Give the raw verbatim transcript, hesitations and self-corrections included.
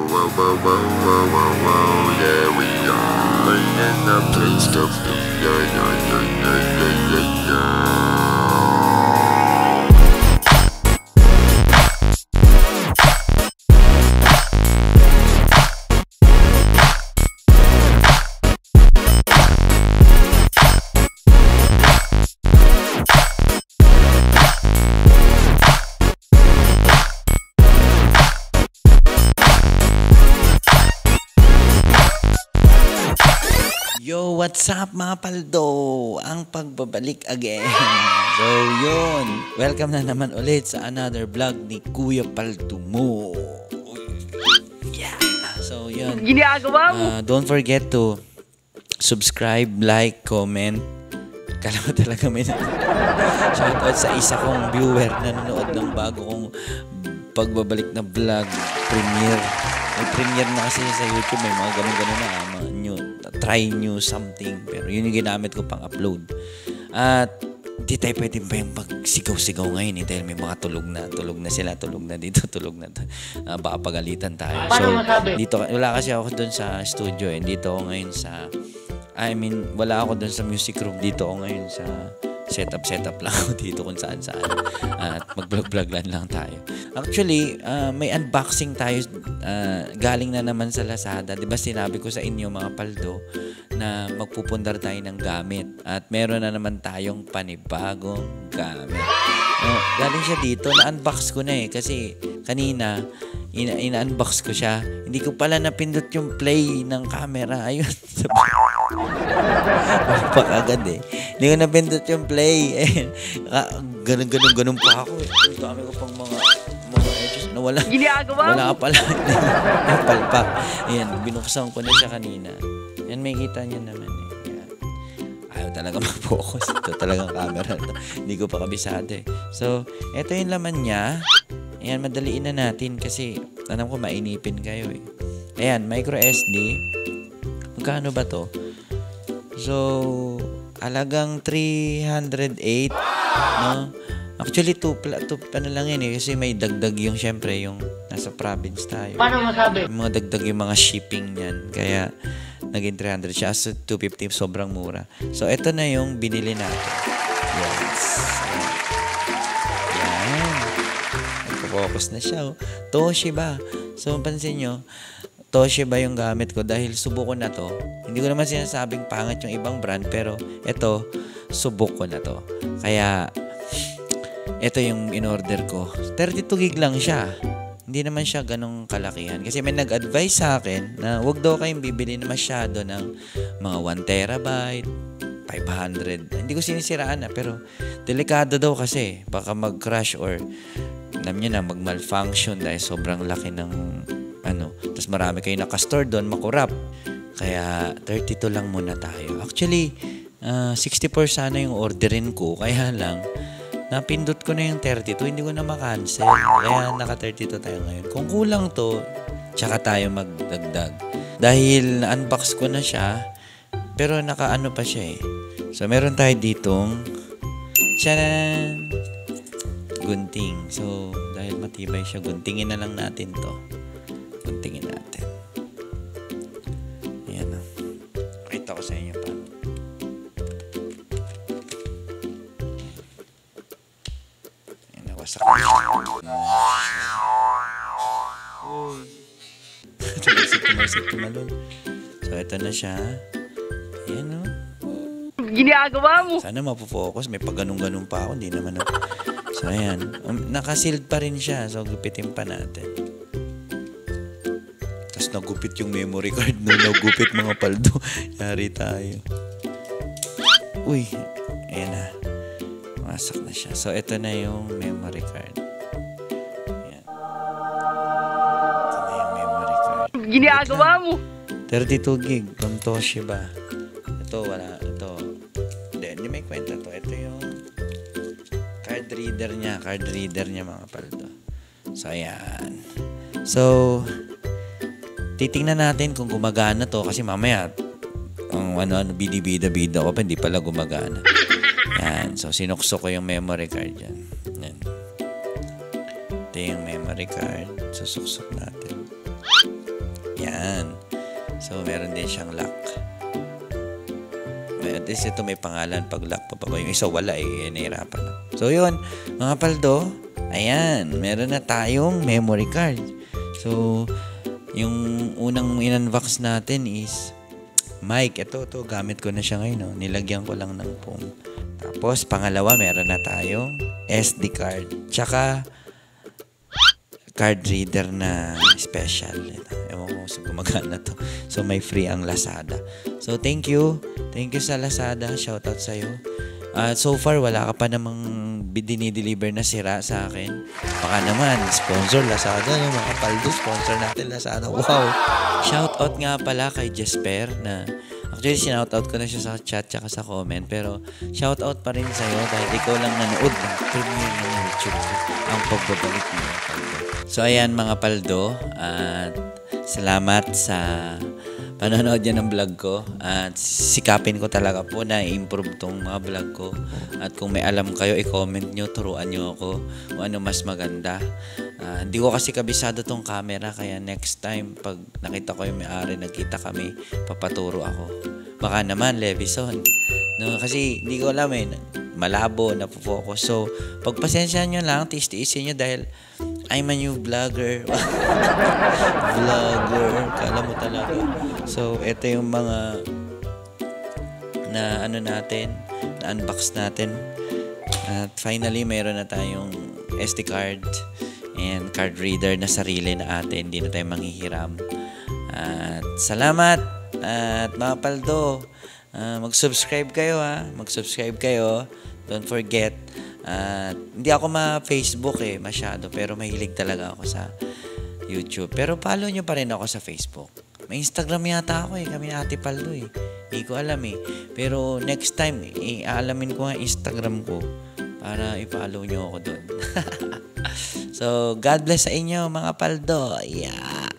whoa, whoa, whoa, whoa, whoa, whoa, yeah, we are in the place to be, yeah, yeah, yeah, yeah, yeah, yeah, yeah. Yo, what's up mga paldo? Ang pagbabalik again. So, yun. Welcome na naman ulit sa another vlog ni Kuya Paldo mo. Yeah. So, yun. Ginagawa mo? Uh, don't forget to subscribe, like, comment. Kala mo talaga may shoutout sa isa kong viewer na nanonood ng bago kong pagbabalik na vlog premiere. May premiere na kasi sa YouTube, may mga ganun-ganun na mga new, try new something, pero yun yung ginamit ko pang upload. At di tayo pwede pa yung pagsigaw-sigaw ngayon eh, dahil may mga tulog na tulog na sila, tulog na dito, tulog na uh, baka pagalitan tayo. So dito, wala kasi ako dun sa studio eh. Dito ako ngayon sa I mean, wala ako dun sa music room. Dito ako ngayon sa setup setup lang ako dito kung saan saan at mag-vlog-vlog lang tayo. Actually, uh, may unboxing tayo, uh, galing na naman sa Lazada. Di ba sinabi ko sa inyo mga paldo na magpupundar tayo ng gamit at meron na naman tayong panibagong gamit. Uh, galing siya dito, na-unbox ko na eh kasi kanina ina- ina-unbox ko siya. Hindi ko pala napindot yung play ng camera. Ayun. Palpak agad eh. Hindi ko napindot yung play. Ganun, ganun, ganun pa ako eh. Ang dami ko pang mga mga edges na wala. Ginagawa mo? Wala ka pala. Palpak. Ayan, binuksan ko na siya kanina. Yan, may kita niyo naman eh. Ayan. Ayaw talaga mag-focus. Ito talagang camera to. Hindi ko pa kabisado eh. So, ito yung laman niya. Ayan, madaliin na natin kasi alam ko mainipin kayo eh. Ayan, micro S D. Magkano ba to? So, alagang three hundred eight, no? Actually, two, two, ano lang yun eh, kasi may dagdag yung, syempre, yung nasa province tayo. Paano masabi? Yung mga dagdag yung mga shipping yan. Kaya, naging three hundred siya. So, two fifty, sobrang mura. So, ito na yung binili natin. Yes. Yan. Nagpo-focus na siya, oh. Toshiba. So, pansin nyo, Toshiba yung gamit ko dahil subok ko na to. Hindi ko naman sinasabing pangit yung ibang brand, pero ito, subok ko na to. Kaya, ito yung in-order ko. thirty-two gig lang siya. Hindi naman siya ganong kalakihan. Kasi may nag-advise sa akin na wag daw kayong bibili na masyado ng mga one terabyte, five hundred. Hindi ko sinisiraan na, pero delikado daw kasi. Baka mag-crash or alam nyo na, mag-malfunction dahil sobrang laki ng ano. Tapos marami kayo nakastore doon, makurap. Kaya thirty-two lang muna tayo. Actually, uh, sixty-four sana yung orderin ko. Kaya lang, napindot ko na yung thirty-two, hindi ko na makancel. Kaya naka thirty-two tayo ngayon. Kung kulang to, tsaka tayo magdagdag. Dahil na-unbox ko na siya, pero naka-ano pa siya eh. So, meron tayo ditong tcharan! Gunting. So, dahil matibay siya, guntingin na lang natin to. Guntingin natin. Ayan o. Pakita ko sa inyo pa. Ayan, nawasak ko. Uy. Tumasik, tumasik, tumalon. So, ito na siya. Ayan o. Ginagawa mo? Sana mapufocus. May pagganong-ganong pa ako. Hindi naman ako. So, ayan. Um, nakasealed pa rin siya. So, gupitin pa natin. Tapos, nagupit yung memory card. No, nagupit mga paldo. Yari tayo. Uy. Ayan na. Masak na siya. So, ito na yung memory card. Ayan. Ito na yung memory card. Ginagawa mo? thirty-two gig from Toshiba. Ito, wala. Ito. Hindi, hindi may kwenta to. Ito yung card reader niya. Card reader niya mga paldo. So, ayan. So, titingnan natin kung gumagana to. Kasi mamaya, ang ano-ano, bida-bida-bida ko pa, hindi pala gumagana. Yan. So, sinuksok ko yung memory card dyan. Yan. Ito yung memory card. Susuksok natin. Ayan. So, meron din siyang lock. At least ito may pangalan pag lock pa pa. Yung isa wala eh. Nahirapan lang. So, yun. Mga paldo. Ayan. Meron na tayong memory card. So, yung unang in-unbox natin is mic. Ito, ito. Gamit ko na siya ngayon. No? Nilagyan ko lang ng foam. Tapos, pangalawa, meron na tayong S D card. Tsaka, card reader na special. Ewan ko kung gumagana to. So, may free ang Lazada. So, thank you. Thank you sa Lazada. Shoutout sa'yo. Uh, so far, wala ka pa namang dinideliver na sira sa akin. Baka naman, sponsor Lazada. Yung mga paldo, sponsor natin Lazada. Wow! Shoutout nga pala kay Jesper na actually, sinoutout ko na siya sa chat tsaka sa comment. Pero, shoutout pa rin sa'yo dahil ikaw lang nanood ng premiere ng YouTube ko. Ang pagbabalik niya. So, ayan mga paldo. At salamat sa panonood niya ng vlog ko. At sikapin ko talaga po na i-improve tong mga vlog ko. At kung may alam kayo, i-comment nyo, turuan nyo ako kung ano mas maganda. Uh, hindi ko kasi kabisado tong camera. Kaya next time, pag nakita ko yung may-ari, nagkita kami, papaturo ako. Baka naman, Levison. No, kasi hindi ko alam eh. Malabo, napofocus. So, pagpasensya nyo lang, tiis-tiisin nyo dahil I'm a new vlogger. Vlogger. Kala mo talaga. So, ito yung mga na ano natin, na unbox natin. At finally, mayroon na tayong S D card and card reader na sarili na atin. Hindi na tayo manghihiram. At salamat. At mga paldo, uh, mag-subscribe kayo ha. Mag-subscribe kayo. Don't forget. At hindi ako ma-Facebook eh, masyado. Pero mahilig talaga ako sa YouTube. Pero follow nyo pa rin ako sa Facebook. May Instagram yata ako eh. Kami Ate Paldo eh. Hindi ko alam eh. Pero next time, eh, aalamin ko nga Instagram ko para i-follow nyo ako doon. So, God bless sa inyo mga Paldo. Yeah.